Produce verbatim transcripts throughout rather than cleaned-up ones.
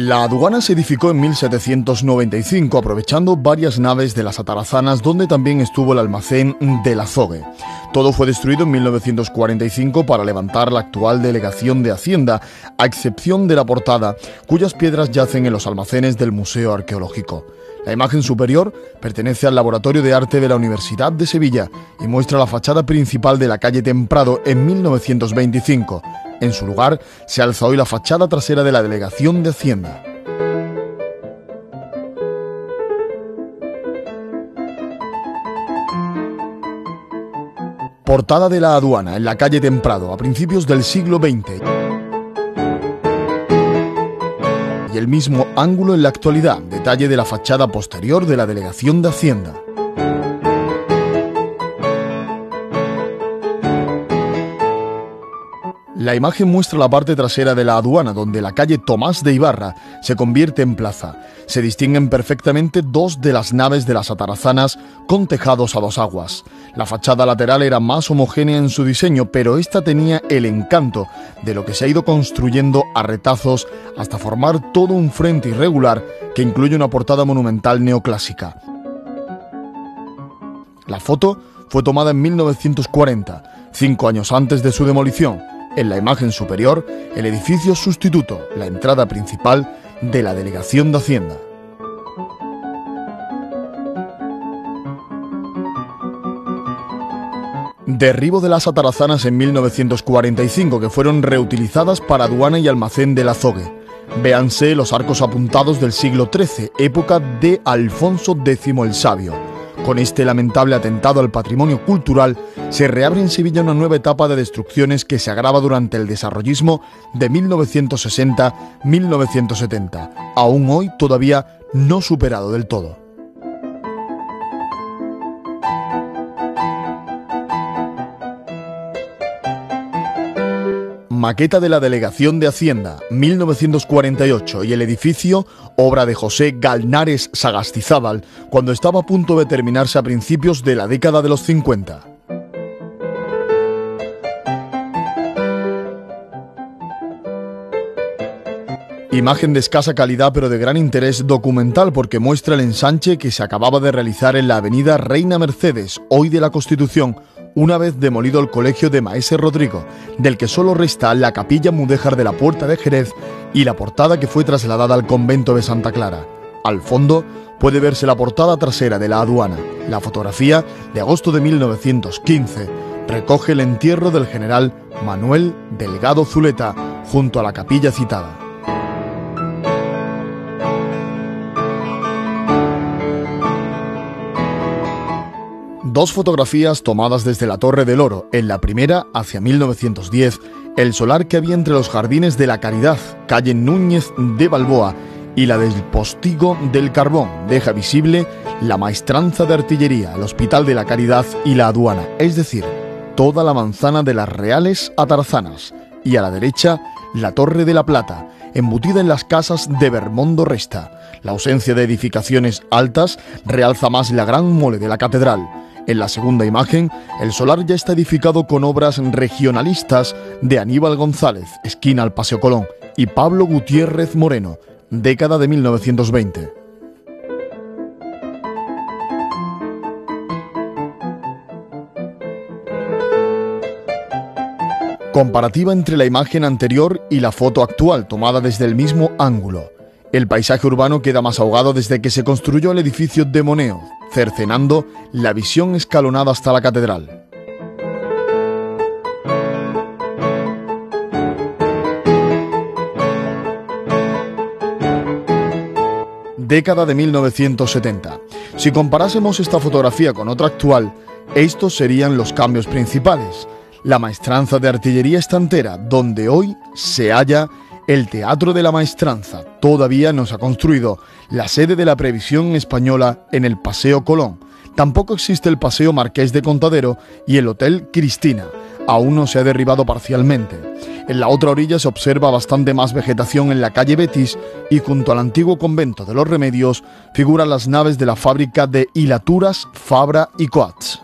La aduana se edificó en mil setecientos noventa y cinco, aprovechando varias naves de las atarazanas, donde también estuvo el almacén del azogue. Todo fue destruido en mil novecientos cuarenta y cinco para levantar la actual delegación de Hacienda, a excepción de la portada, cuyas piedras yacen en los almacenes del Museo Arqueológico. La imagen superior pertenece al Laboratorio de Arte de la Universidad de Sevilla y muestra la fachada principal de la calle Temprado en mil novecientos veinticinco. En su lugar se alza hoy la fachada trasera de la Delegación de Hacienda. Portada de la aduana en la calle Temprado a principios del siglo veinte. Y el mismo ángulo en la actualidad, detalle de la fachada posterior de la Delegación de Hacienda. La imagen muestra la parte trasera de la aduana, donde la calle Tomás de Ibarra se convierte en plaza. Se distinguen perfectamente dos de las naves de las atarazanas con tejados a dos aguas. La fachada lateral era más homogénea en su diseño, pero esta tenía el encanto de lo que se ha ido construyendo a retazos hasta formar todo un frente irregular que incluye una portada monumental neoclásica. La foto fue tomada en mil novecientos cuarenta, cinco años antes de su demolición. En la imagen superior, el edificio sustituto, la entrada principal de la Delegación de Hacienda. Derribo de las atarazanas en mil novecientos cuarenta y cinco, que fueron reutilizadas para aduana y almacén del azogue. Véanse los arcos apuntados del siglo trece, época de Alfonso décimo el Sabio. Con este lamentable atentado al patrimonio cultural, se reabre en Sevilla una nueva etapa de destrucciones que se agrava durante el desarrollismo de mil novecientos sesenta a mil novecientos setenta, aún hoy todavía no superado del todo. Maqueta de la Delegación de Hacienda, mil novecientos cuarenta y ocho, y el edificio, obra de José Galnares Sagastizábal, cuando estaba a punto de terminarse a principios de la década de los cincuenta. Imagen de escasa calidad pero de gran interés documental, porque muestra el ensanche que se acababa de realizar en la avenida Reina Mercedes, hoy de la Constitución, una vez demolido el colegio de Maese Rodrigo, del que solo resta la capilla mudéjar de la Puerta de Jerez y la portada que fue trasladada al convento de Santa Clara. Al fondo puede verse la portada trasera de la aduana. La fotografía, de agosto de mil novecientos quince, recoge el entierro del general Manuel Delgado Zuleta junto a la capilla citada. Dos fotografías tomadas desde la Torre del Oro. En la primera, hacia mil novecientos diez, el solar que había entre los Jardines de la Caridad, calle Núñez de Balboa, y la del Postigo del Carbón deja visible la maestranza de artillería, el Hospital de la Caridad y la aduana, es decir, toda la manzana de las Reales Atarazanas, y a la derecha, la Torre de la Plata, embutida en las casas de Bermondo Resta. La ausencia de edificaciones altas realza más la gran mole de la catedral. En la segunda imagen, el solar ya está edificado con obras regionalistas de Aníbal González, esquina al Paseo Colón, y Pablo Gutiérrez Moreno, década de mil novecientos veinte. Comparativa entre la imagen anterior y la foto actual, tomada desde el mismo ángulo. El paisaje urbano queda más ahogado desde que se construyó el edificio de Moneo, cercenando la visión escalonada hasta la catedral. Década de mil novecientos setenta. Si comparásemos esta fotografía con otra actual, estos serían los cambios principales. La maestranza de artillería estantera, donde hoy se halla el Teatro de la Maestranza. Todavía no se ha construido la sede de la Previsión Española en el Paseo Colón. Tampoco existe el Paseo Marqués de Contadero y el Hotel Cristina. Aún no se ha derribado parcialmente. En la otra orilla se observa bastante más vegetación en la calle Betis, y junto al antiguo convento de los Remedios figuran las naves de la fábrica de hilaturas Fabra y Coats.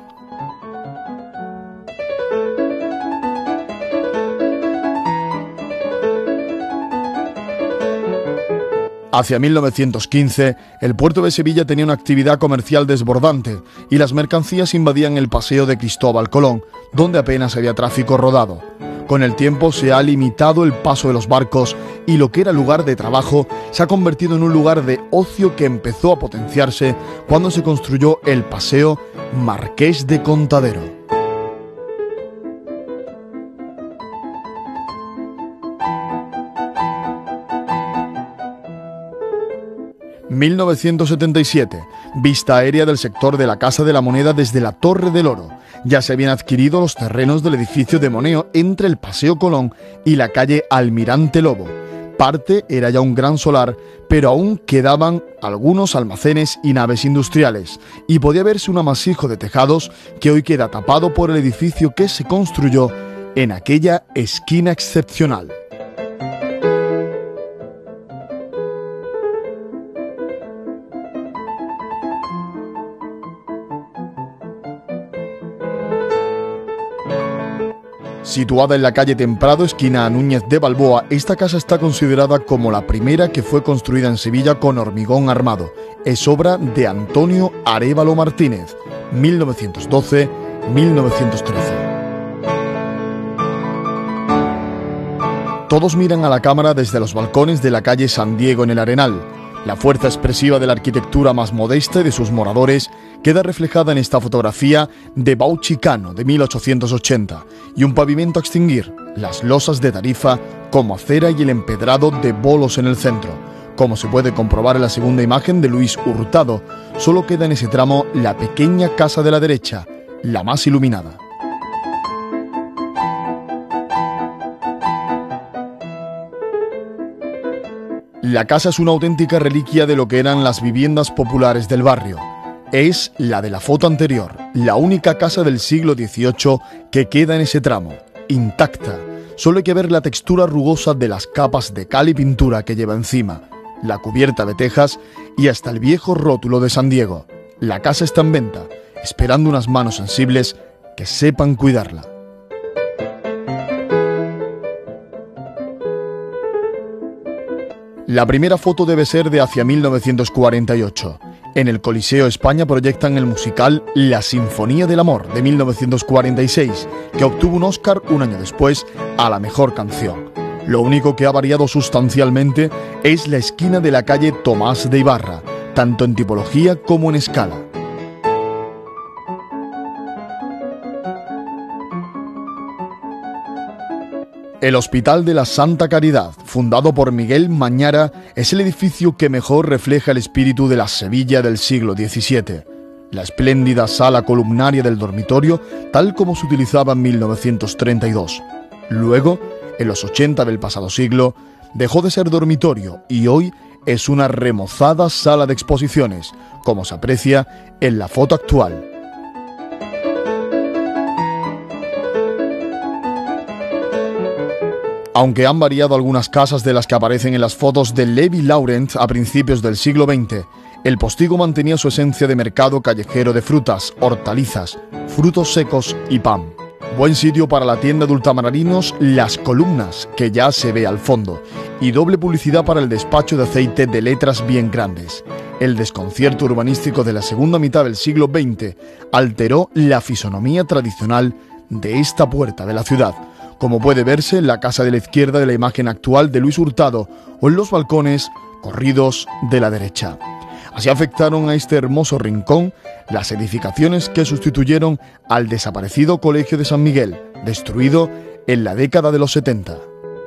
Hacia mil novecientos quince, el puerto de Sevilla tenía una actividad comercial desbordante y las mercancías invadían el paseo de Cristóbal Colón, donde apenas había tráfico rodado. Con el tiempo se ha limitado el paso de los barcos y lo que era lugar de trabajo se ha convertido en un lugar de ocio que empezó a potenciarse cuando se construyó el paseo Marqués de Contadero. mil novecientos setenta y siete. Vista aérea del sector de la Casa de la Moneda desde la Torre del Oro. Ya se habían adquirido los terrenos del edificio de Moneo entre el Paseo Colón y la calle Almirante Lobo. Parte era ya un gran solar, pero aún quedaban algunos almacenes y naves industriales, y podía verse un amasijo de tejados que hoy queda tapado por el edificio que se construyó en aquella esquina excepcional. Situada en la calle Temprado, esquina Núñez de Balboa, esta casa está considerada como la primera que fue construida en Sevilla con hormigón armado. Es obra de Antonio Arévalo Martínez, mil novecientos doce a mil novecientos trece. Todos miran a la cámara desde los balcones de la calle San Diego en el Arenal. La fuerza expresiva de la arquitectura más modesta y de sus moradores queda reflejada en esta fotografía de Bauchicano de mil ochocientos ochenta y un pavimento a extinguir, las losas de Tarifa como acera y el empedrado de bolos en el centro. Como se puede comprobar en la segunda imagen de Luis Hurtado, solo queda en ese tramo la pequeña casa de la derecha, la más iluminada. La casa es una auténtica reliquia de lo que eran las viviendas populares del barrio. Es la de la foto anterior, la única casa del siglo dieciocho que queda en ese tramo, intacta. Solo hay que ver la textura rugosa de las capas de cal y pintura que lleva encima, la cubierta de tejas y hasta el viejo rótulo de San Diego. La casa está en venta, esperando unas manos sensibles que sepan cuidarla. La primera foto debe ser de hacia mil novecientos cuarenta y ocho. En el Coliseo España proyectan el musical La Sinfonía del Amor de mil novecientos cuarenta y seis, que obtuvo un Oscar un año después a la mejor canción. Lo único que ha variado sustancialmente es la esquina de la calle Tomás de Ibarra, tanto en tipología como en escala. El Hospital de la Santa Caridad, fundado por Miguel Mañara, es el edificio que mejor refleja el espíritu de la Sevilla del siglo diecisiete. La espléndida sala columnaria del dormitorio, tal como se utilizaba en mil novecientos treinta y dos. Luego, en los ochenta del pasado siglo, dejó de ser dormitorio y hoy es una remozada sala de exposiciones, como se aprecia en la foto actual. Aunque han variado algunas casas de las que aparecen en las fotos de Levi Laurent a principios del siglo veinte, el Postigo mantenía su esencia de mercado callejero de frutas, hortalizas, frutos secos y pan. Buen sitio para la tienda de ultramarinos Las Columnas, que ya se ve al fondo, y doble publicidad para el despacho de aceite de letras bien grandes. El desconcierto urbanístico de la segunda mitad del siglo veinte alteró la fisonomía tradicional de esta puerta de la ciudad, como puede verse en la casa de la izquierda de la imagen actual de Luis Hurtado o en los balcones corridos de la derecha. Así afectaron a este hermoso rincón las edificaciones que sustituyeron al desaparecido Colegio de San Miguel, destruido en la década de los setenta.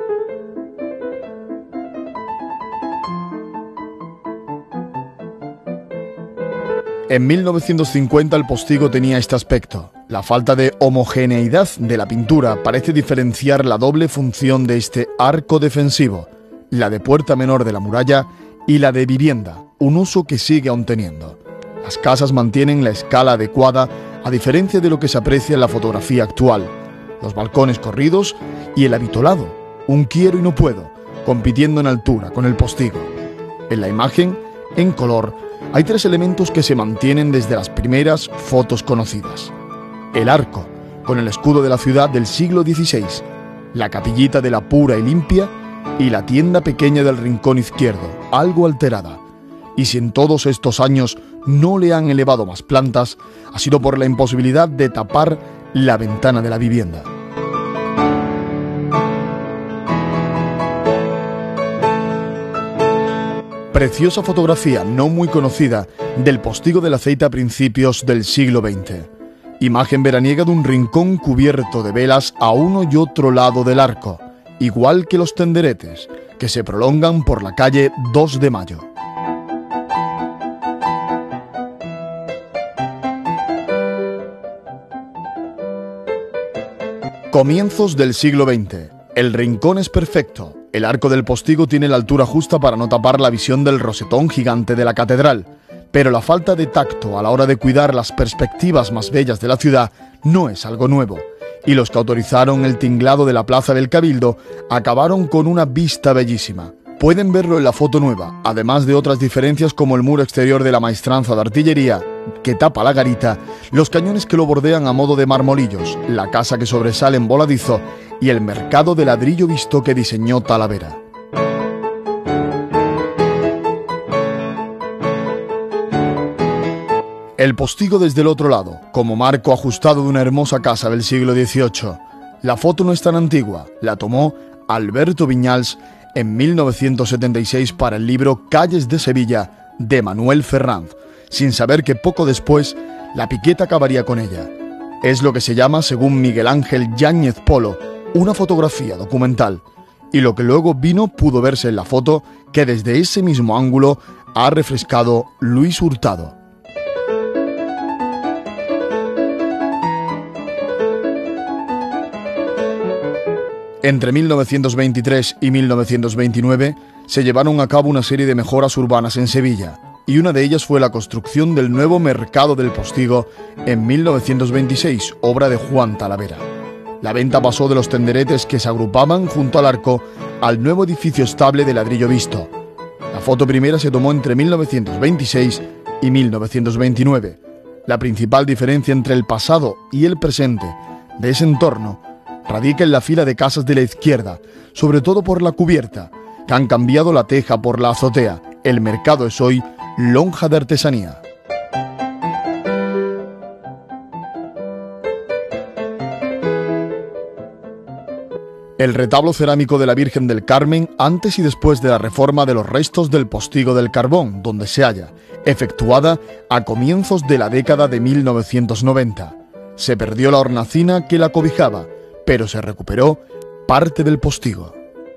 En mil novecientos cincuenta el Postigo tenía este aspecto. La falta de homogeneidad de la pintura parece diferenciar la doble función de este arco defensivo, la de puerta menor de la muralla y la de vivienda, un uso que sigue aún teniendo. Las casas mantienen la escala adecuada a diferencia de lo que se aprecia en la fotografía actual. Los balcones corridos y el avitolado, un quiero y no puedo, compitiendo en altura con el Postigo. En la imagen, en color, hay tres elementos que se mantienen desde las primeras fotos conocidas. El arco, con el escudo de la ciudad del siglo dieciséis, la capillita de la Pura y Limpia y la tienda pequeña del rincón izquierdo, algo alterada. Y si en todos estos años no le han elevado más plantas, ha sido por la imposibilidad de tapar la ventana de la vivienda. Preciosa fotografía no muy conocida del postigo del aceite a principios del siglo veinte. Imagen veraniega de un rincón cubierto de velas a uno y otro lado del arco, igual que los tenderetes, que se prolongan por la calle dos de mayo. Comienzos del siglo veinte. El rincón es perfecto. El arco del postigo tiene la altura justa para no tapar la visión del rosetón gigante de la catedral, pero la falta de tacto a la hora de cuidar las perspectivas más bellas de la ciudad no es algo nuevo, y los que autorizaron el tinglado de la Plaza del Cabildo acabaron con una vista bellísima. Pueden verlo en la foto nueva, además de otras diferencias como el muro exterior de la maestranza de artillería, que tapa la garita, los cañones que lo bordean a modo de marmolillos, la casa que sobresale en voladizo y el mercado de ladrillo visto que diseñó Talavera. El postigo desde el otro lado, como marco ajustado de una hermosa casa del siglo dieciocho. La foto no es tan antigua, la tomó Alberto Viñals en mil novecientos setenta y seis para el libro Calles de Sevilla de Manuel Ferranz, sin saber que poco después la Piqueta acabaría con ella. Es lo que se llama, según Miguel Ángel Yáñez Polo, una fotografía documental, y lo que luego vino pudo verse en la foto que desde ese mismo ángulo ha refrescado Luis Hurtado. Entre mil novecientos veintitrés y mil novecientos veintinueve se llevaron a cabo una serie de mejoras urbanas en Sevilla, y una de ellas fue la construcción del nuevo Mercado del Postigo en mil novecientos veintiséis, obra de Juan Talavera. La venta pasó de los tenderetes que se agrupaban junto al arco al nuevo edificio estable de ladrillo visto. La foto primera se tomó entre mil novecientos veintiséis y mil novecientos veintinueve. La principal diferencia entre el pasado y el presente de ese entorno radica en la fila de casas de la izquierda, sobre todo por la cubierta, que han cambiado la teja por la azotea. El mercado es hoy lonja de artesanía. El retablo cerámico de la Virgen del Carmen antes y después de la reforma de los restos del Postigo del Carbón, donde se halla, efectuada a comienzos de la década de mil novecientos noventa. Se perdió la hornacina que la cobijaba, pero se recuperó parte del postigo.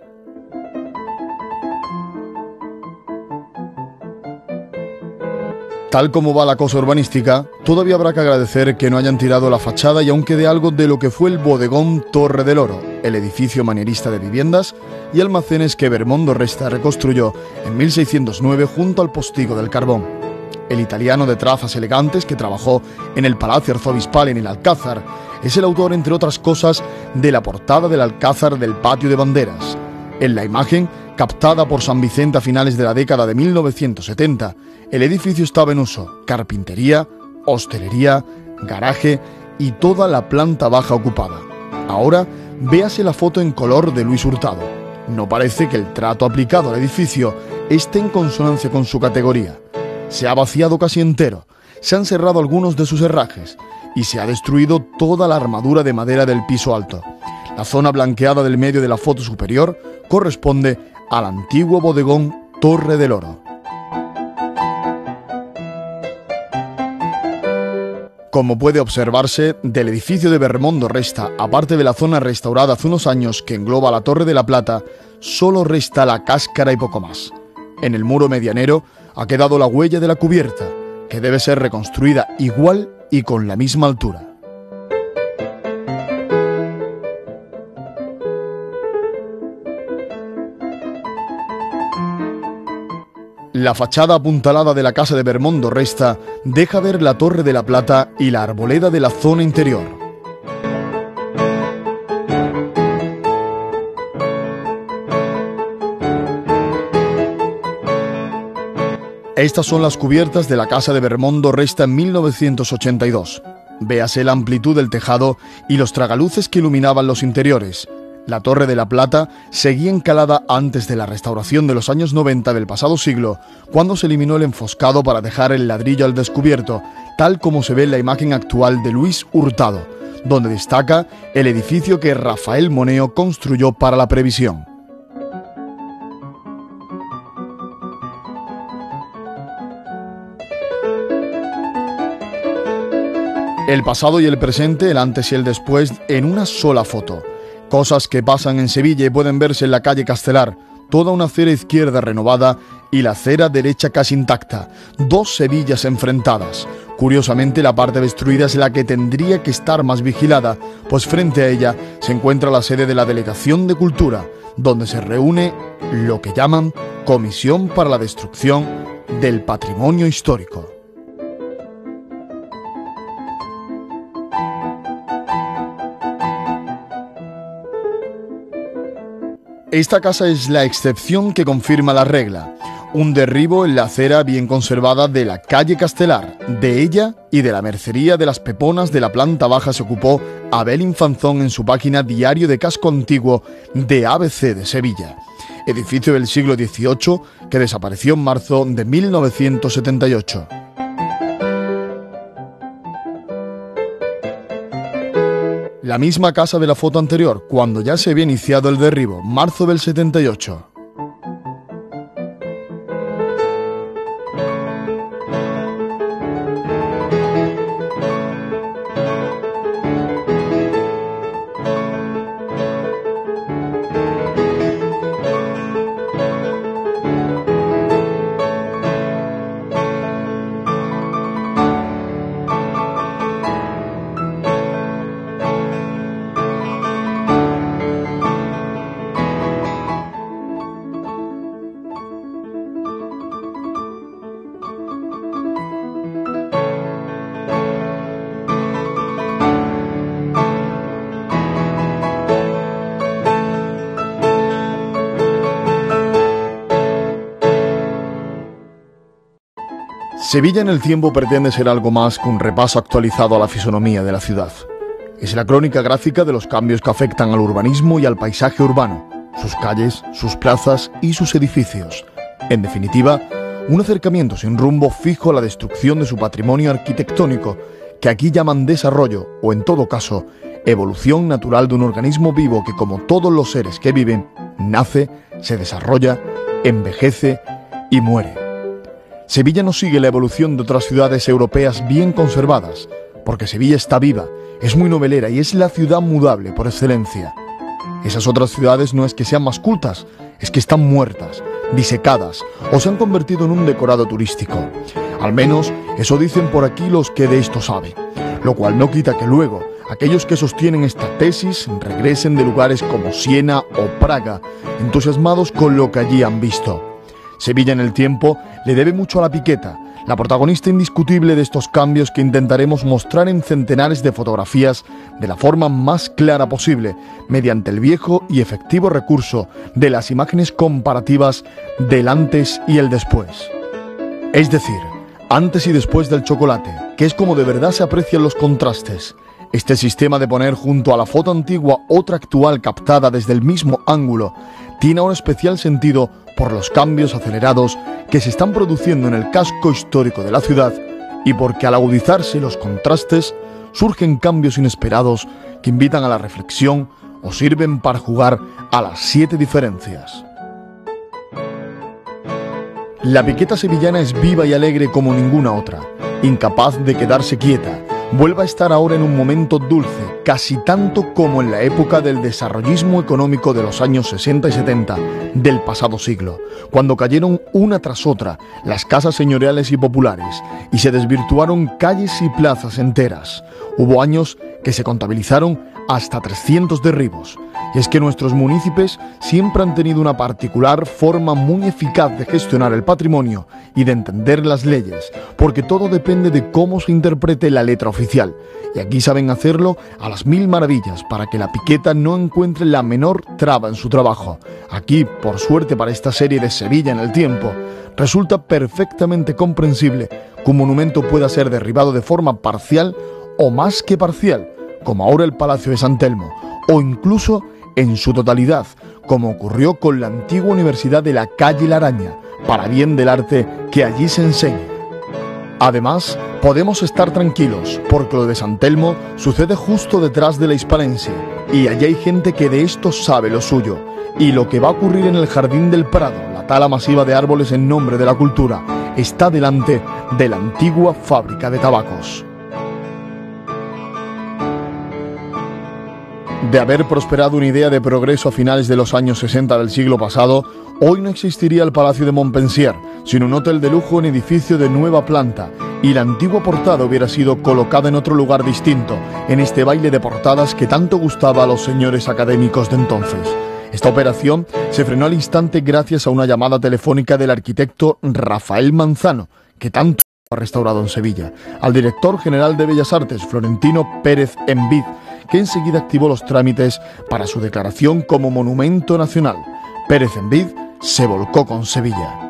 Tal como va la cosa urbanística, todavía habrá que agradecer que no hayan tirado la fachada y aún quede algo de lo que fue el bodegón Torre del Oro, el edificio manierista de viviendas y almacenes que Bermondo Resta reconstruyó en mil seiscientos nueve junto al Postigo del Carbón. El italiano de trazas elegantes que trabajó en el Palacio Arzobispal en el Alcázar es el autor, entre otras cosas, de la portada del Alcázar del Patio de Banderas. En la imagen, captada por San Vicente a finales de la década de mil novecientos setenta, el edificio estaba en uso: carpintería, hostelería, garaje y toda la planta baja ocupada. Ahora, véase la foto en color de Luis Hurtado. No parece que el trato aplicado al edificio esté en consonancia con su categoría. Se ha vaciado casi entero, se han cerrado algunos de sus herrajes y se ha destruido toda la armadura de madera del piso alto. La zona blanqueada del medio de la foto superior corresponde al antiguo bodegón Torre del Oro. Como puede observarse, del edificio de Bermondo Resta, aparte de la zona restaurada hace unos años que engloba la Torre de la Plata, solo resta la cáscara y poco más. En el muro medianero ha quedado la huella de la cubierta, que debe ser reconstruida igual y con la misma altura. La fachada apuntalada de la casa de Bermondo Resta deja ver la Torre de la Plata y la arboleda de la zona interior. Estas son las cubiertas de la casa de Bermondo Resta en mil novecientos ochenta y dos. Véase la amplitud del tejado y los tragaluces que iluminaban los interiores. La Torre de la Plata seguía encalada antes de la restauración de los años noventa del pasado siglo, cuando se eliminó el enfoscado para dejar el ladrillo al descubierto, tal como se ve en la imagen actual de Luis Hurtado, donde destaca el edificio que Rafael Moneo construyó para la previsión. El pasado y el presente, el antes y el después, en una sola foto. Cosas que pasan en Sevilla y pueden verse en la calle Castelar. Toda una acera izquierda renovada y la acera derecha casi intacta. Dos Sevillas enfrentadas. Curiosamente, la parte destruida es la que tendría que estar más vigilada, pues frente a ella se encuentra la sede de la Delegación de Cultura, donde se reúne lo que llaman Comisión para la Destrucción del Patrimonio Histórico. Esta casa es la excepción que confirma la regla. Un derribo en la acera bien conservada de la calle Castelar. De ella y de la mercería de las Peponas de la planta baja se ocupó Abel Infanzón en su página Diario de Casco Antiguo de A B C de Sevilla. Edificio del siglo dieciocho que desapareció en marzo de mil novecientos setenta y ocho. La misma casa de la foto anterior, cuando ya se había iniciado el derribo, marzo del setenta y ocho. Sevilla en el tiempo pretende ser algo más que un repaso actualizado a la fisonomía de la ciudad. Es la crónica gráfica de los cambios que afectan al urbanismo y al paisaje urbano, sus calles, sus plazas y sus edificios. En definitiva, un acercamiento sin rumbo fijo a la destrucción de su patrimonio arquitectónico, que aquí llaman desarrollo, o en todo caso, evolución natural de un organismo vivo que, como todos los seres que viven, nace, se desarrolla, envejece y muere. Sevilla no sigue la evolución de otras ciudades europeas bien conservadas, porque Sevilla está viva, es muy novelera y es la ciudad mudable por excelencia. Esas otras ciudades no es que sean más cultas, es que están muertas, disecadas o se han convertido en un decorado turístico. Al menos eso dicen por aquí los que de esto saben, lo cual no quita que luego aquellos que sostienen esta tesis regresen de lugares como Siena o Praga, entusiasmados con lo que allí han visto. Sevilla en el tiempo le debe mucho a la Piqueta, la protagonista indiscutible de estos cambios que intentaremos mostrar en centenares de fotografías de la forma más clara posible, mediante el viejo y efectivo recurso de las imágenes comparativas del antes y el después. Es decir, antes y después del chocolate, que es como de verdad se aprecian los contrastes. Este sistema de poner junto a la foto antigua otra actual captada desde el mismo ángulo tiene un especial sentido por los cambios acelerados que se están produciendo en el casco histórico de la ciudad y porque al agudizarse los contrastes surgen cambios inesperados que invitan a la reflexión o sirven para jugar a las siete diferencias. La Piqueta sevillana es viva y alegre como ninguna otra, incapaz de quedarse quieta. Vuelve a estar ahora en un momento dulce, casi tanto como en la época del desarrollismo económico de los años sesenta y setenta del pasado siglo, cuando cayeron una tras otra las casas señoriales y populares y se desvirtuaron calles y plazas enteras. Hubo años que se contabilizaron hasta trescientos derribos. Y es que nuestros municipios siempre han tenido una particular forma muy eficaz de gestionar el patrimonio y de entender las leyes, porque todo depende de cómo se interprete la letra oficial. Y aquí saben hacerlo a las mil maravillas para que la Piqueta no encuentre la menor traba en su trabajo. Aquí, por suerte para esta serie de Sevilla en el tiempo, resulta perfectamente comprensible que un monumento pueda ser derribado de forma parcial o más que parcial, como ahora el Palacio de San Telmo, o incluso en su totalidad, como ocurrió con la antigua Universidad de la Calle La Araña, para bien del arte que allí se enseña. Además, podemos estar tranquilos, porque lo de San Telmo sucede justo detrás de la Hispalense, y allí hay gente que de esto sabe lo suyo, y lo que va a ocurrir en el Jardín del Prado, la tala masiva de árboles en nombre de la cultura, está delante de la antigua fábrica de tabacos. De haber prosperado una idea de progreso a finales de los años sesenta del siglo pasado, hoy no existiría el Palacio de Montpensier, sino un hotel de lujo en edificio de nueva planta, y la antigua portada hubiera sido colocada en otro lugar distinto, en este baile de portadas que tanto gustaba a los señores académicos de entonces. Esta operación se frenó al instante gracias a una llamada telefónica del arquitecto Rafael Manzano, que tanto ha restaurado en Sevilla, al director general de Bellas Artes, Florentino Pérez Envid, que enseguida activó los trámites para su declaración como monumento nacional. Pérez Envid se volcó con Sevilla.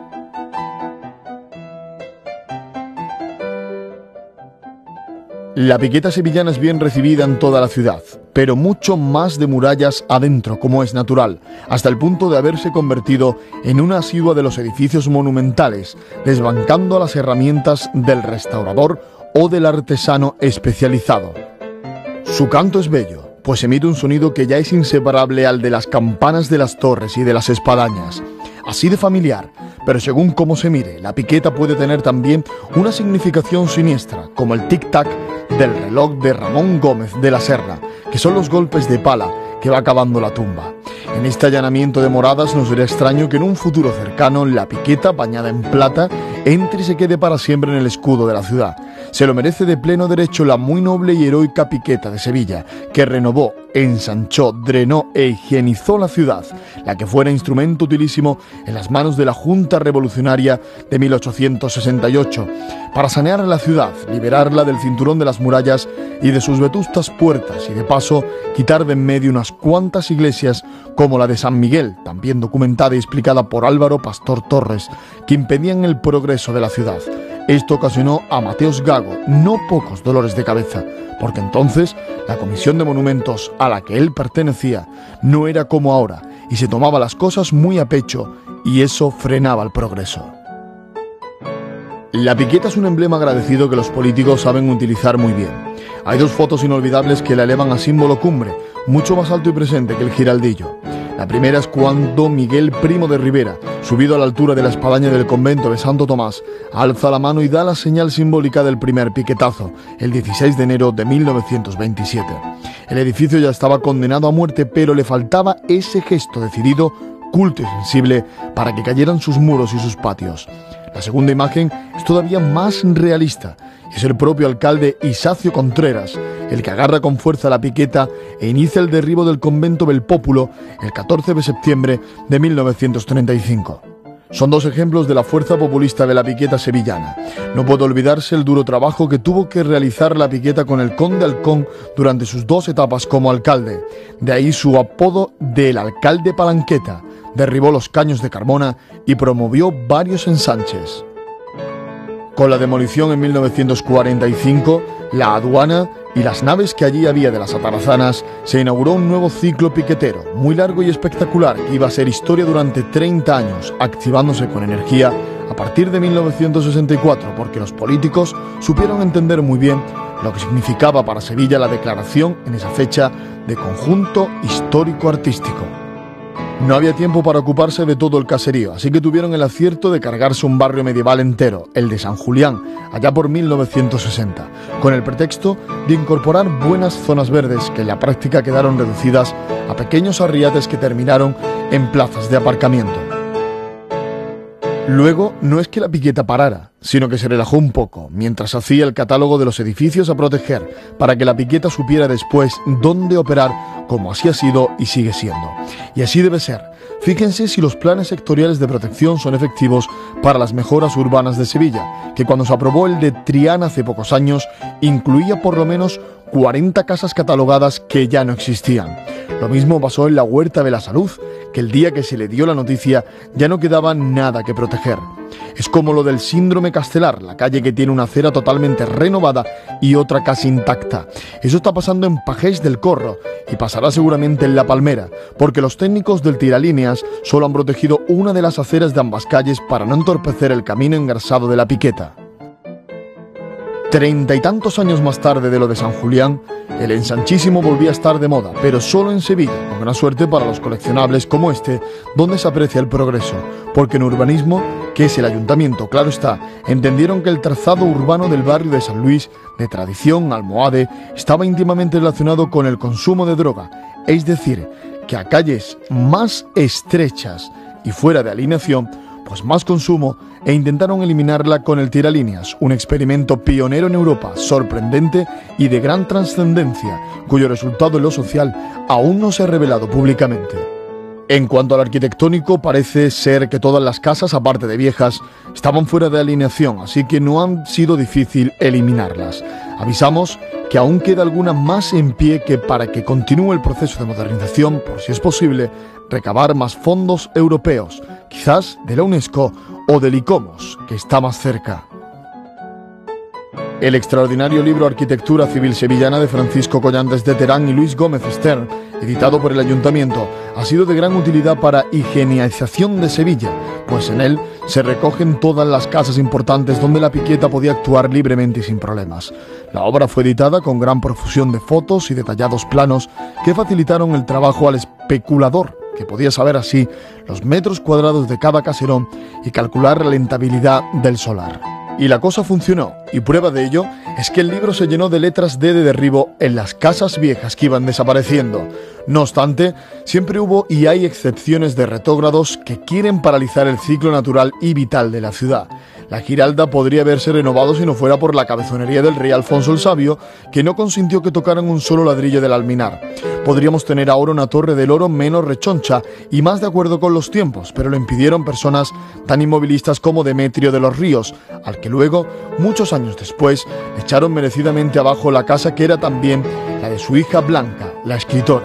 La piqueta sevillana es bien recibida en toda la ciudad, pero mucho más de murallas adentro, como es natural, hasta el punto de haberse convertido en una asidua de los edificios monumentales, desbancando las herramientas del restaurador o del artesano especializado. Su canto es bello, pues emite un sonido que ya es inseparable al de las campanas de las torres y de las espadañas. Así de familiar, pero según cómo se mire, la piqueta puede tener también una significación siniestra, como el tic-tac del reloj de Ramón Gómez de la Serna, que son los golpes de pala que va cavando la tumba. En este allanamiento de moradas no sería extraño que en un futuro cercano la piqueta, bañada en plata, entre y se quede para siempre en el escudo de la ciudad. Se lo merece de pleno derecho la muy noble y heroica piqueta de Sevilla, que renovó, ensanchó, drenó e higienizó la ciudad, la que fuera instrumento utilísimo en las manos de la Junta Revolucionaria de mil ochocientos sesenta y ocho, para sanear la ciudad, liberarla del cinturón de las murallas y de sus vetustas puertas, y de paso quitar de en medio unas cuantas iglesias como la de San Miguel, también documentada y explicada por Álvaro Pastor Torres, que impedían el progreso de la ciudad. Esto ocasionó a Mateos Gago no pocos dolores de cabeza, porque entonces la Comisión de Monumentos a la que él pertenecía no era como ahora, y se tomaba las cosas muy a pecho, y eso frenaba el progreso. La piqueta es un emblema agradecido que los políticos saben utilizar muy bien. Hay dos fotos inolvidables que la elevan a símbolo cumbre, mucho más alto y presente que el Giraldillo. La primera es cuando Miguel Primo de Rivera, subido a la altura de la espadaña del convento de Santo Tomás, alza la mano y da la señal simbólica del primer piquetazo, el dieciséis de enero de mil novecientos veintisiete. El edificio ya estaba condenado a muerte, pero le faltaba ese gesto decidido, culto y sensible, para que cayeran sus muros y sus patios. La segunda imagen es todavía más realista, y es el propio alcalde Isacio Contreras, el que agarra con fuerza la piqueta e inicia el derribo del convento del Pópulo el catorce de septiembre de mil novecientos treinta y cinco. Son dos ejemplos de la fuerza populista de la piqueta sevillana. No puede olvidarse el duro trabajo que tuvo que realizar la piqueta con el conde Halcón durante sus dos etapas como alcalde. De ahí su apodo del alcalde Palanqueta. Derribó los caños de Carmona y promovió varios ensanches. Con la demolición en mil novecientos cuarenta y cinco, la aduana y las naves que allí había de las atarazanas, se inauguró un nuevo ciclo piquetero, muy largo y espectacular, que iba a ser historia durante treinta años, activándose con energía a partir de mil novecientos sesenta y cuatro, porque los políticos supieron entender muy bien lo que significaba para Sevilla la declaración en esa fecha de conjunto histórico-artístico. No había tiempo para ocuparse de todo el caserío, así que tuvieron el acierto de cargarse un barrio medieval entero, el de San Julián, allá por mil novecientos sesenta, con el pretexto de incorporar buenas zonas verdes que en la práctica quedaron reducidas a pequeños arriates que terminaron en plazas de aparcamiento. Luego, no es que la piqueta parara, sino que se relajó un poco, mientras hacía el catálogo de los edificios a proteger, para que la piqueta supiera después dónde operar, como así ha sido y sigue siendo. Y así debe ser. Fíjense si los planes sectoriales de protección son efectivos para las mejoras urbanas de Sevilla, que cuando se aprobó el de Triana hace pocos años, incluía por lo menos cuarenta casas catalogadas que ya no existían. Lo mismo pasó en la Huerta de la Salud, que el día que se le dio la noticia ya no quedaba nada que proteger. Es como lo del síndrome Castelar, la calle que tiene una acera totalmente renovada y otra casi intacta. Eso está pasando en Pagés del Corro y pasará seguramente en La Palmera, porque los técnicos del Tiralíneas solo han protegido una de las aceras de ambas calles para no entorpecer el camino engarzado de la Piqueta. Treinta y tantos años más tarde de lo de San Julián, el ensanchísimo volvía a estar de moda, pero solo en Sevilla, con gran suerte para los coleccionables como este, donde se aprecia el progreso, porque en urbanismo, que es el ayuntamiento, claro está, entendieron que el trazado urbano del barrio de San Luis, de tradición almohade, estaba íntimamente relacionado con el consumo de droga, es decir, que a calles más estrechas y fuera de alineación, pues más consumo, e intentaron eliminarla con el Tiralíneas, un experimento pionero en Europa, sorprendente y de gran trascendencia, cuyo resultado en lo social aún no se ha revelado públicamente. En cuanto al arquitectónico, parece ser que todas las casas, aparte de viejas, estaban fuera de alineación, así que no ha sido difícil eliminarlas. Avisamos que aún queda alguna más en pie que para que continúe el proceso de modernización, por si es posible, recabar más fondos europeos, quizás de la UNESCO o del ICOMOS, que está más cerca. El extraordinario libro Arquitectura Civil Sevillana de Francisco Collantes de Terán y Luis Gómez Stern, editado por el Ayuntamiento, ha sido de gran utilidad para higienización de Sevilla, pues en él se recogen todas las casas importantes donde la Piqueta podía actuar libremente y sin problemas. La obra fue editada con gran profusión de fotos y detallados planos que facilitaron el trabajo al especulador, que podía saber así los metros cuadrados de cada caserón y calcular la rentabilidad del solar. Y la cosa funcionó, y prueba de ello es que el libro se llenó de letras D de derribo en las casas viejas que iban desapareciendo. No obstante, siempre hubo y hay excepciones de retógrados que quieren paralizar el ciclo natural y vital de la ciudad. La Giralda podría haberse renovado si no fuera por la cabezonería del rey Alfonso el Sabio, que no consintió que tocaran un solo ladrillo del alminar. Podríamos tener ahora una torre del oro menos rechoncha y más de acuerdo con los tiempos, pero lo impidieron personas tan inmovilistas como Demetrio de los Ríos, al que luego, muchos años después, echaron merecidamente abajo la casa que era también la de su hija Blanca, la escritora.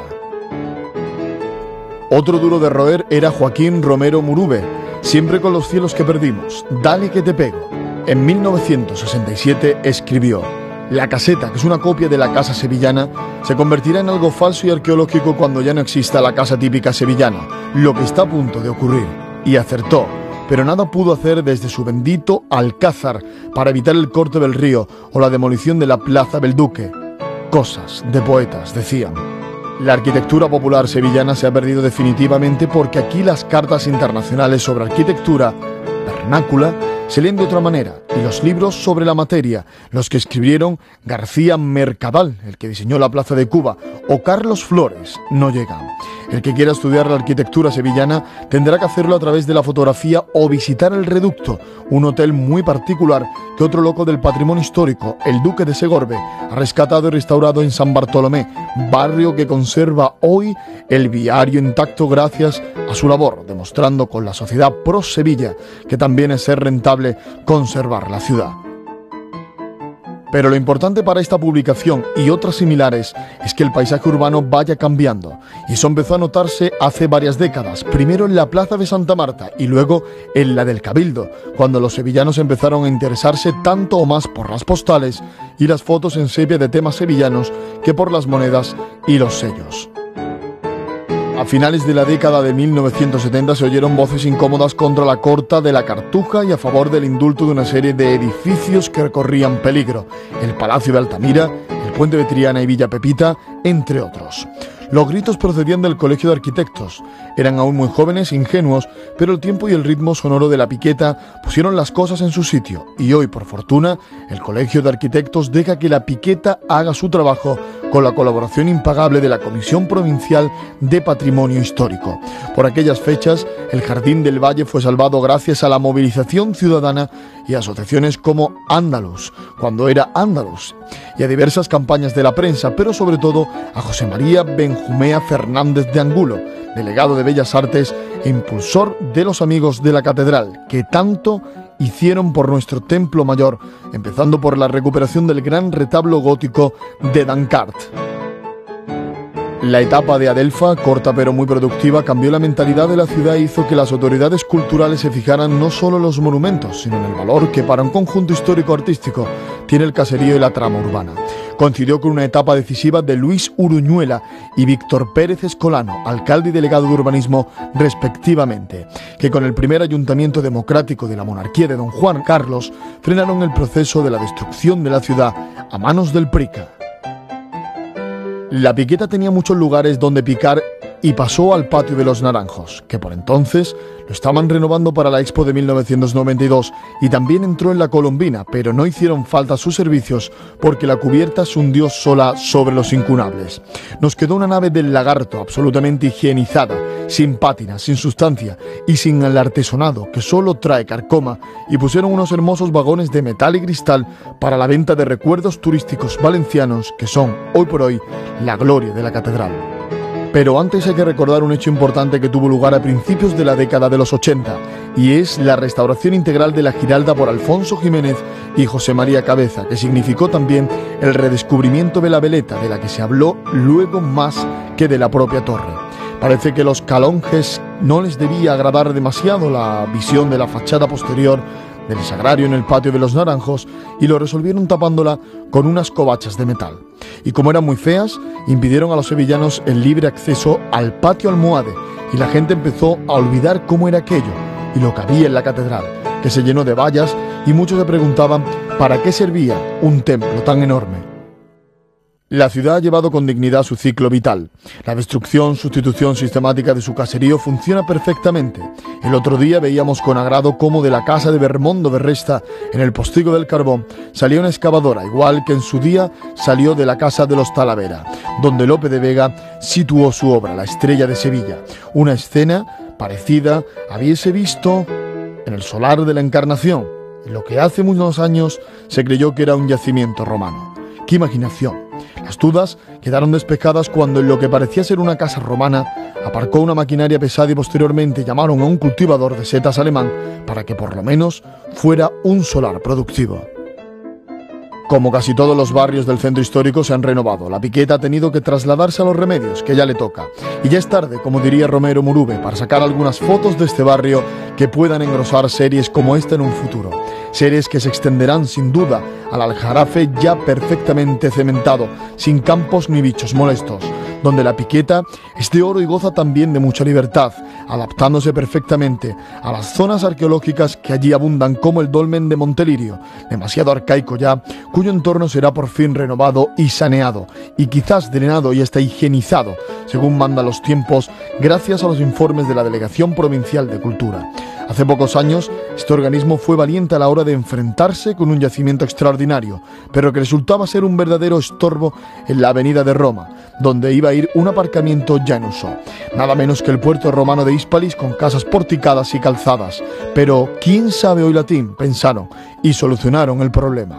Otro duro de roer era Joaquín Romero Murube, siempre con los cielos que perdimos, dale que te pego. En mil novecientos sesenta y siete escribió: la caseta, que es una copia de la casa sevillana, se convertirá en algo falso y arqueológico cuando ya no exista la casa típica sevillana, lo que está a punto de ocurrir. Y acertó, pero nada pudo hacer desde su bendito Alcázar para evitar el corte del río o la demolición de la Plaza del Duque. Cosas de poetas, decían. La arquitectura popular sevillana se ha perdido definitivamente porque aquí las cartas internacionales sobre arquitectura vernácula se leen de otra manera, y los libros sobre la materia, los que escribieron García Mercadal, el que diseñó la Plaza de Cuba, o Carlos Flores, no llegan. El que quiera estudiar la arquitectura sevillana tendrá que hacerlo a través de la fotografía o visitar el Reducto, un hotel muy particular que otro loco del patrimonio histórico, el Duque de Segorbe, ha rescatado y restaurado en San Bartolomé, barrio que conserva hoy el viario intacto gracias a su labor, demostrando con la sociedad pro Sevilla que también es ser rentable conservar la ciudad. Pero lo importante para esta publicación y otras similares es que el paisaje urbano vaya cambiando, y eso empezó a notarse hace varias décadas, primero en la Plaza de Santa Marta y luego en la del Cabildo, cuando los sevillanos empezaron a interesarse tanto o más por las postales y las fotos en sepia de temas sevillanos que por las monedas y los sellos. A finales de la década de mil novecientos setenta se oyeron voces incómodas contra la Corta de la Cartuja y a favor del indulto de una serie de edificios que corrían peligro, el Palacio de Altamira, el Puente de Triana y Villa Pepita, entre otros. Los gritos procedían del Colegio de Arquitectos. Eran aún muy jóvenes, ingenuos, pero el tiempo y el ritmo sonoro de la Piqueta pusieron las cosas en su sitio, y hoy, por fortuna, el Colegio de Arquitectos deja que la Piqueta haga su trabajo con la colaboración impagable de la Comisión Provincial de Patrimonio Histórico. Por aquellas fechas, el Jardín del Valle fue salvado gracias a la movilización ciudadana y a asociaciones como Andalus, cuando era Andalus, y a diversas campañas de la prensa, pero sobre todo a José María Benjumea Fernández de Angulo, delegado de Bellas Artes e impulsor de los Amigos de la Catedral, que tanto hicieron por nuestro templo mayor, empezando por la recuperación del gran retablo gótico de Dancart. La etapa de Adelfa, corta pero muy productiva, cambió la mentalidad de la ciudad e hizo que las autoridades culturales se fijaran no solo en los monumentos, sino en el valor que para un conjunto histórico-artístico tiene el caserío y la trama urbana. Coincidió con una etapa decisiva de Luis Uruñuela y Víctor Pérez Escolano, alcalde y delegado de urbanismo respectivamente, que con el primer ayuntamiento democrático de la monarquía de don Juan Carlos frenaron el proceso de la destrucción de la ciudad a manos del Prica. La piqueta tenía muchos lugares donde picar y pasó al patio de los Naranjos, que por entonces lo estaban renovando para la Expo de mil novecientos noventa y dos, y también entró en la Colombina, pero no hicieron falta sus servicios porque la cubierta se hundió sola sobre los incunables. Nos quedó una nave del Lagarto absolutamente higienizada, sin pátina, sin sustancia y sin el artesonado que solo trae carcoma, y pusieron unos hermosos vagones de metal y cristal para la venta de recuerdos turísticos valencianos que son, hoy por hoy, la gloria de la catedral. Pero antes hay que recordar un hecho importante que tuvo lugar a principios de la década de los ochenta, y es la restauración integral de la Giralda por Alfonso Jiménez y José María Cabeza, que significó también el redescubrimiento de la veleta, de la que se habló luego más que de la propia torre. Parece que los calonges no les debía agradar demasiado la visión de la fachada posterior del sagrario en el patio de los Naranjos y lo resolvieron tapándola con unas covachas de metal. Y como eran muy feas, impidieron a los sevillanos el libre acceso al patio almohade y la gente empezó a olvidar cómo era aquello y lo que había en la catedral, que se llenó de vallas y muchos se preguntaban para qué servía un templo tan enorme. La ciudad ha llevado con dignidad su ciclo vital. La destrucción, sustitución sistemática de su caserío funciona perfectamente. El otro día veíamos con agrado cómo de la casa de Bermondo de Resta, en el Postigo del Carbón, salía una excavadora, igual que en su día salió de la casa de los Talavera, donde Lope de Vega situó su obra, La Estrella de Sevilla. Una escena parecida habiese visto en el solar de la Encarnación, en lo que hace unos años se creyó que era un yacimiento romano. ¡Qué imaginación! Las dudas quedaron despejadas cuando en lo que parecía ser una casa romana aparcó una maquinaria pesada y posteriormente llamaron a un cultivador de setas alemán para que por lo menos fuera un solar productivo. Como casi todos los barrios del centro histórico se han renovado, la piqueta ha tenido que trasladarse a Los Remedios, que ya le toca. Y ya es tarde, como diría Romero Murube, para sacar algunas fotos de este barrio que puedan engrosar series como esta en un futuro. Series que se extenderán sin duda al Aljarafe ya perfectamente cementado, sin campos ni bichos molestos, donde la piqueta es de oro y goza también de mucha libertad, adaptándose perfectamente a las zonas arqueológicas que allí abundan, como el dolmen de Montelirio, demasiado arcaico ya, cuyo entorno será por fin renovado y saneado, y quizás drenado y hasta higienizado, según mandan los tiempos, gracias a los informes de la Delegación Provincial de Cultura. Hace pocos años, este organismo fue valiente a la hora de enfrentarse con un yacimiento extraordinario, pero que resultaba ser un verdadero estorbo en la avenida de Roma, donde iba a ir un aparcamiento ya en uso. Nada menos que el puerto romano de Hispalis con casas porticadas y calzadas. Pero, ¿quién sabe hoy latín?, pensaron, y solucionaron el problema.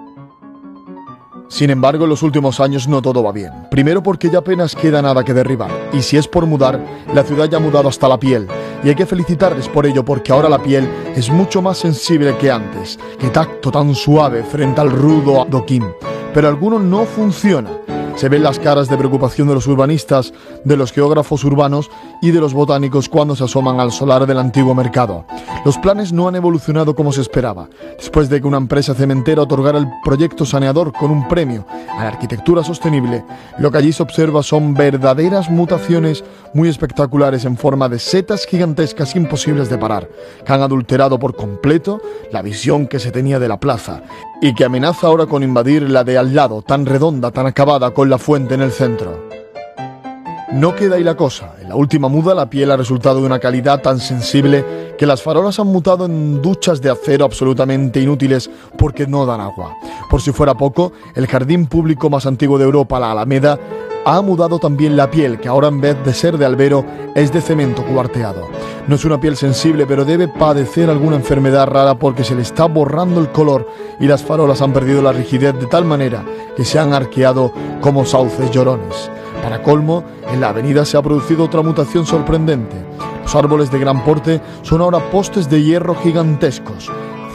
Sin embargo, en los últimos años no todo va bien. Primero porque ya apenas queda nada que derribar. Y si es por mudar, la ciudad ya ha mudado hasta la piel. Y hay que felicitarles por ello, porque ahora la piel es mucho más sensible que antes. Qué tacto tan suave frente al rudo adoquín. Pero alguno no funciona. Se ven las caras de preocupación de los urbanistas, de los geógrafos urbanos y de los botánicos cuando se asoman al solar del antiguo mercado. Los planes no han evolucionado como se esperaba. Después de que una empresa cementera otorgara el proyecto saneador con un premio a la arquitectura sostenible, lo que allí se observa son verdaderas mutaciones muy espectaculares en forma de setas gigantescas imposibles de parar, que han adulterado por completo la visión que se tenía de la plaza y que amenaza ahora con invadir la de al lado, tan redonda, tan acabada, con la fuente en el centro. No queda ahí la cosa. En la última muda la piel ha resultado de una calidad tan sensible que las farolas han mutado en duchas de acero absolutamente inútiles porque no dan agua. Por si fuera poco, el jardín público más antiguo de Europa, la Alameda, ha mudado también la piel, que ahora en vez de ser de albero es de cemento cuarteado. No es una piel sensible, pero debe padecer alguna enfermedad rara porque se le está borrando el color y las farolas han perdido la rigidez de tal manera que se han arqueado como sauces llorones. Para colmo, en la avenida se ha producido otra mutación sorprendente. Los árboles de gran porte son ahora postes de hierro gigantescos,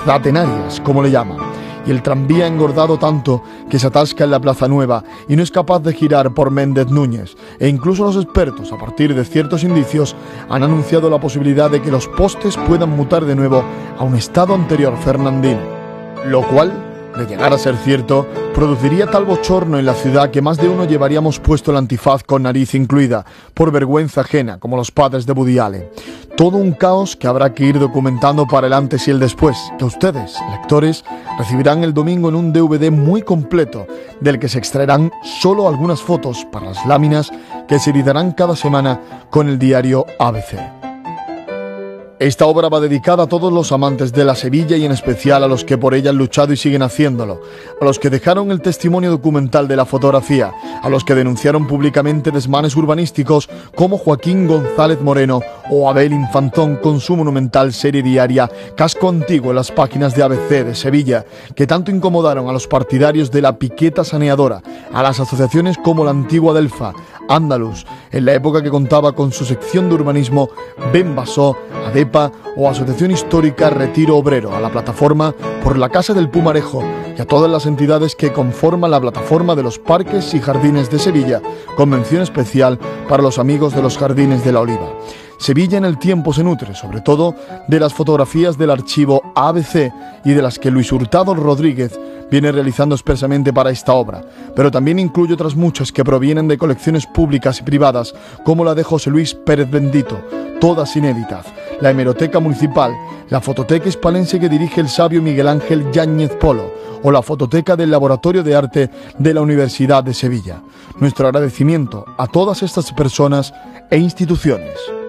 catenarias, como le llaman, y el tranvía engordado tanto que se atasca en la Plaza Nueva y no es capaz de girar por Méndez Núñez, e incluso los expertos, a partir de ciertos indicios, han anunciado la posibilidad de que los postes puedan mutar de nuevo a un estado anterior fernandino, lo cual, de llegar a ser cierto, produciría tal bochorno en la ciudad que más de uno llevaríamos puesto el antifaz con nariz incluida, por vergüenza ajena, como los padres de Woody Allen. Todo un caos que habrá que ir documentando para el antes y el después, que ustedes, lectores, recibirán el domingo en un D V D muy completo, del que se extraerán solo algunas fotos para las láminas que se editarán cada semana con el diario A B C. Esta obra va dedicada a todos los amantes de la Sevilla y en especial a los que por ella han luchado y siguen haciéndolo, a los que dejaron el testimonio documental de la fotografía, a los que denunciaron públicamente desmanes urbanísticos como Joaquín González Moreno o Abel Infantón con su monumental serie diaria Casco Antiguo en las páginas de A B C de Sevilla, que tanto incomodaron a los partidarios de la piqueta saneadora, a las asociaciones como la Antigua Delfa, Andalus, en la época que contaba con su sección de urbanismo Benbasó, ADEPA o Asociación Histórica Retiro Obrero, a la plataforma por la Casa del Pumarejo y a todas las entidades que conforman la plataforma de los Parques y Jardines de Sevilla, con mención especial para los amigos de los Jardines de la Oliva. Sevilla en el tiempo se nutre, sobre todo, de las fotografías del archivo A B C y de las que Luis Hurtado Rodríguez viene realizando expresamente para esta obra, pero también incluye otras muchas que provienen de colecciones públicas y privadas, como la de José Luis Pérez Bendito, todas inéditas, la hemeroteca municipal, la fototeca hispalense que dirige el sabio Miguel Ángel Yáñez Polo, o la fototeca del Laboratorio de Arte de la Universidad de Sevilla. Nuestro agradecimiento a todas estas personas e instituciones.